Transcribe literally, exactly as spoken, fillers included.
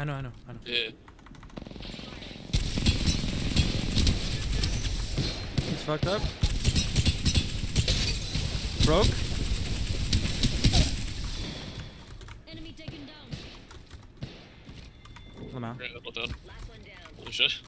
I know, I know, I know. Yeah. He's fucked up. Broke. Enemy taken down. Lamau. Yeah, well done. Holy shit.